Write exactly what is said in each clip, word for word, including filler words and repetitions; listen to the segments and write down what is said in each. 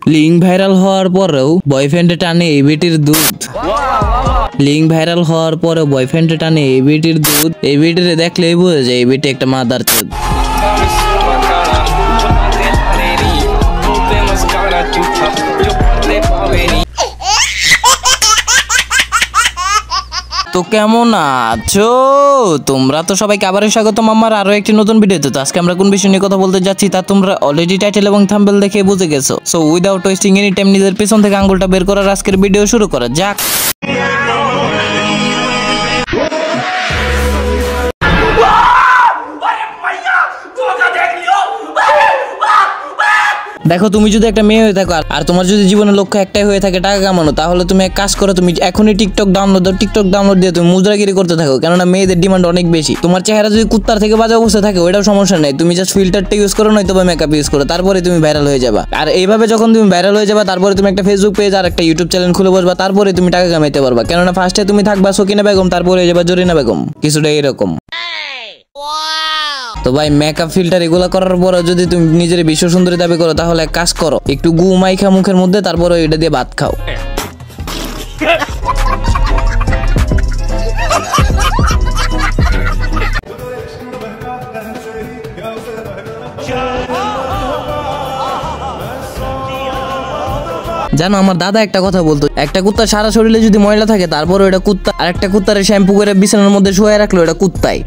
Link viral হওয়ার পরেও বয়ফ্রেন্ডে টানে এই বেটির দুধ। লিঙ্ক ভাইরাল হওয়ার পরেও বয়ফ্রেন্ডে টানে এই বেটির দুধ। এই বেটিরে দেখলেই বোঝা যায় এই বেটি একটা মাদার চোদ। তো কেমন আছো তোমরা? তো সবাইকে আবারও স্বাগতম আমার আরো একটি নতুন ভিডিওতে। তো আজকে আমরা কোন বিষয় নিয়ে কথা বলতে যাচ্ছি তা তোমরা অলরেডি টাইটেল এবং থাম্বনেল দেখে বুঝে গেছো। So without wasting any time নিজের পেছন থেকে আঙ্গুলটা বের করার আজকের ভিডিও শুরু করা যাক। দেখো, তুমি যদি একটা মেয়ে হয়ে থাকো আর তোমার যদি জীবনের লক্ষ্য একটাই হয়ে থাকে টাকা কামানো, তাহলে তুমি এক কাজ করো, তুমি এখনই টিকটক ডাউনলোড দাও। টিকটক ডাউনলোড দিয়ে তুমি মুদ্রাগিরি করতে থাকো, কেননা মেয়েদের ডিমান্ড অনেক বেশি। তোমার চেহারা যদি কুত্তার থেকে বাজে অবস্থা থাকে ওইটাও সমস্যা নেই, তুমি জাস্ট ফিল্টারটা ইউজ করো, নয়তো বা মেকআপ ইউজ করো, তারপরে তুমি ভাইরাল হয়ে যাবা। আর এইভাবে যখন তুমি ভাইরাল হয়ে যাবা, তারপরে তুমি একটা ফেসবুক পেজ আর একটা ইউটিউব চ্যানেল খুলে বসবা, তারপরে তুমি টাকা কামাইতে পারবা। কেননা ফার্স্টে তুমি থাকবা সকিনা বেগম, তারপরে হয়ে যাবা জরিনা বেগম, কিছুটা এরকম। তো ভাই, মেকআপ ফিল্টার এগুলো করার পরে যদি তুমি নিজের বিশ্ব সুন্দরী দাবি করো, তাহলে এক কাজ করো, একটু গু মাইখা মুখের মধ্যে, তারপরে এটা দিয়ে ভাত খাও। জানো, আমার দাদা একটা কথা বলতো, একটা কুত্তা সারা শরীরে যদি ময়লা থাকে তারপরে ওটা কুত্তা, আর একটা কুত্তারে শ্যাম্পু করে বিছানার মধ্যে শুয়ে রাখলো এটা কুত্তাই।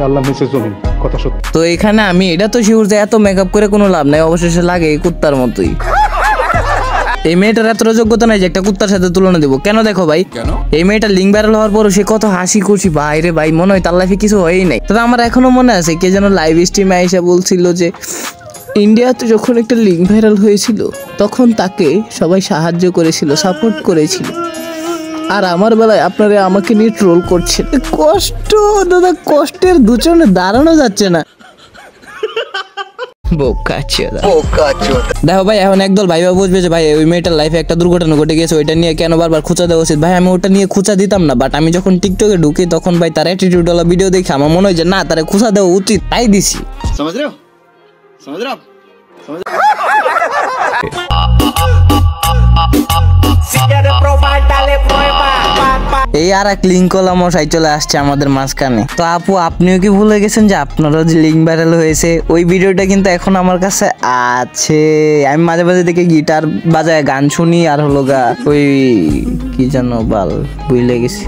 তো এখানে আমি এটা তো শিওর যে এত মেকআপ করে কোনো লাভ নাই, অবশেষে লাগে এই কুত্তার মতোই। এই মেয়েটার এতটা যোগ্যতা নাই যে একটা কুত্তার সাথে তুলনা দেবো। কেন দেখো ভাই, এই মেয়েটা লিঙ্ক ভাইরাল হওয়ার পরও সে কত হাসি খুশি, বাইরে ভাই মনে হয় তার লাইফে কিছু হয়ই নাই। তবে আমার এখনো মনে আছে কে যেন লাইভ স্ট্রিমে আইসা বলছিল যে ইন্ডিয়াতে যখন একটা লিঙ্ক ভাইরাল হয়েছিল তখন তাকে সবাই সাহায্য করেছিল, সাপোর্ট করেছিল, আর আমার বেলায় আপনারা আমাকে নিয়ে ট্রোল করছেন। কষ্ট দাদা, কষ্টের দুজনে দাঁড়ানো যাচ্ছে না। দেখো ভাই, এখন একদল ভাইবা বুঝবে যে ভাই ওই মেয়েটার লাইফে একটা দুর্ঘটনা ঘটে গেছে, ওইটা নিয়ে কেন বারবার খোঁচা দেওয়া উচিত। ভাই আমি ওটা নিয়ে খোঁচা দিতাম না, বাট আমি যখন টিকটকে ঢুকি তখন ভাই তার অ্যাটিটিউড ওয়ালা ভিডিও দেখে আমার মনে হয় যে না, তারা খোঁচা দেওয়া উচিত, তাই দিছি। समझ रहे हो समझ रहे हो समझ এই আর এক লিঙ্ক কলা মশাই চলে আসছে আমাদের মাঝখানে। তো আপু, আপনিও কি ভুলে গেছেন যে আপনারও যে লিঙ্ক ভাইরাল হয়েছে? ওই ভিডিওটা কিন্তু এখন আমার কাছে আছে। আমি মাঝে মাঝে দেখে গিটার বাজায় গান শুনি, আর হলো গা ওই কি জানো বাল ভুলে গেছি।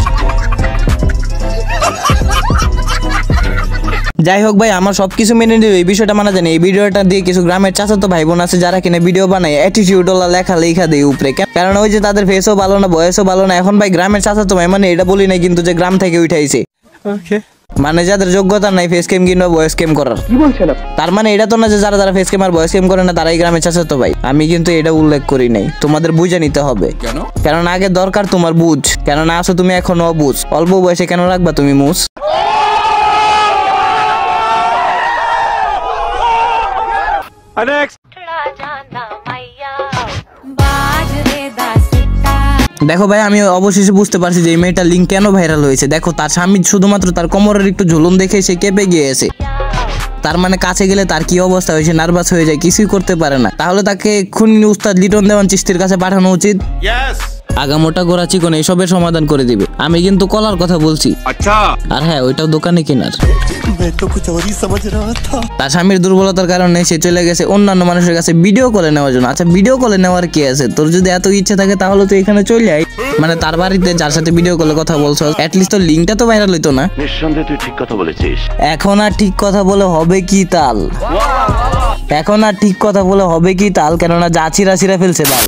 যাই হোক ভাই, আমার সবকিছু মেনে নিল, এই বিষয়টা মানা জানি। এই ভিডিওটা দিয়ে কিছু গ্রামের চাচাতো ভাই বোন আছে যারা কিনা ভিডিও বানায় অ্যাটিটিউড ওলা লেখা লেখা দেয় উপরে, কারণ ওই যে তাদের ফেসও ভালো না, বয়সও ভালো না। এখন ভাই গ্রামের চাচাতো ভাই মানে এটা বলি নাই কিন্তু যে গ্রাম থেকে উঠাইছে, মানে যাদের যোগ্যতা নাই ফেস ক্যাম কিংবা ভয়েস ক্যাম করার। কি বলছেন? তার মানে এটা তো না যে যারা যারা ফেস ক্যাম আর ভয়েস ক্যাম করে না তারাই গ্রামের চাচাতো ভাই। আমি কিন্তু এটা উল্লেখ করি নাই, তোমাদের বুঝে নিতে হবে। কেন? কারণ আগে দরকার তোমার বুঝ, কেন না আসো তুমি এখন অবুঝ। অল্প বয়সে কেন রাখবা তুমি মুছ? দেখো ভাই, আমি অবশেষে বুঝতে পারছি যে এই মেয়েটা লিঙ্ক কেন ভাইরাল হয়েছে। দেখো, তার স্বামী শুধুমাত্র তার কোমরের একটু ঝুলন দেখে সে কেঁপে গিয়েছে। তার মানে কাছে গেলে তার কি অবস্থা হয়েছে, নার্ভাস হয়ে যায়, কিছুই করতে পারে না। তাহলে তাকে এক্ষুনি উস্তাদ লিটন দেওয়ান চিস্তির কাছে পাঠানো উচিত। আগামোটা গোড়া চিকন এসবের সমাধান করে দিবে। আমি কিন্তু কলার কথা বলছি। আচ্ছা। আর হ্যাঁ, ওইটাও দোকানে কেনার। তার স্বামীর দুর্বলতার কারণে সে চলে গেছে অন্যান্য মানুষের কাছে ভিডিও কলে নেওয়ার জন্য। আচ্ছা, ভিডিও কলে নেওয়ার কি আছে? তোর যদি এত ইচ্ছে থাকে তাহলে তো এখানে চলে আয়, মানে তার বাড়িতে যার সাথে ভিডিও কলে কথা বলছো, অ্যাটলিস্ট তোর লিঙ্কটা তো ভাইরাল হইতো না? নিঃসন্দেহে তুই ঠিক কথা বলেছিস। এখন আর ঠিক কথা বলে হবে কি তাল? এখন আর ঠিক কথা বলে হবে কি তাল? কেননা যা ছিঁড়া ছিঁড়া ফেলছে বাল।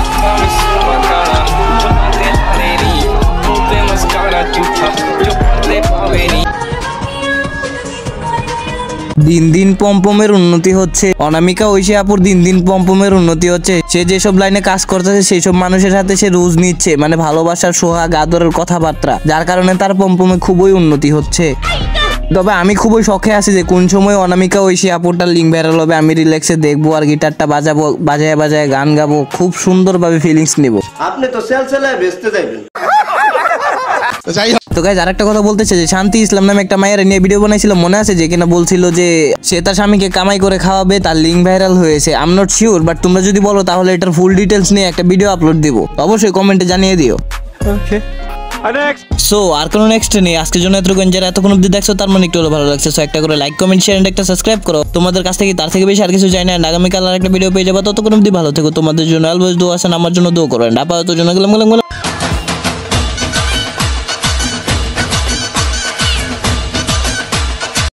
দিন দিন পম্পমের উন্নতি হচ্ছে, অনামিকা ঐশী আপুর দিন দিন পম্পমের উন্নতি হচ্ছে। সে যেসব লাইনে কাজ করতেছে সেই সব মানুষের সাথে সে রোজ নিচ্ছে, মানে ভালোবাসার সোহাগ আদরের কথাবার্তা, যার কারণে তার পম্পমে খুবই উন্নতি হচ্ছে। তবে আমি খুবই শখে আছি যে কোন সময় অনামিকা ঐশী আপুরটার লিঙ্ক ভাইরাল হবে, আমি রিল্যাক্সে দেখবো আর গিটারটা বাজাবো, বাজায় বাজায় গান গাবো, খুব সুন্দরভাবে ফিলিংস নিব। আপনি তো সেল সেলায় বেচতে যাইবেন। তো গাইজ আরেকটা কথা বলতেছে যে শান্তি ইসলাম নামে একটা মায়ের নিয়ে ভিডিও বানাইছিল, মনে আছে যে কিনা বলছিল যে সে তার স্বামীকে কামাই করে খাওয়াবে, তার লিঙ্ক ভাইরাল হয়েছে। I am not sure, but তোমরা যদি বলো তাহলে এটার ফুল ডিটেলস নিয়ে একটা ভিডিও আপলোড দিব, অবশ্যই কমেন্টে জানিয়ে দিও। ওকে সো আর কোনো নেক্সট নেই আজকের জন্য এতটুকু। যারা এতক্ষণ অব্দি দেখছো তার মানে একটু হলো ভালো লাগছে। সো একটা করে লাইক কমেন্ট শেয়ার এন্ড একটা সাবস্ক্রাইব করো। তোমাদের কাছ থেকে তার থেকে বেশি আর কিছু চাই না। আগামীকাল আর একটা ভিডিও পেয়ে যাবো। ততক্ষণ অব্দি ভালো থেকো। তোমাদের জন্য অলওয়েজ দোয়া আছেন, আমার জন্য দোয়া করো। আপাতত জন্য গেলাম গেলাম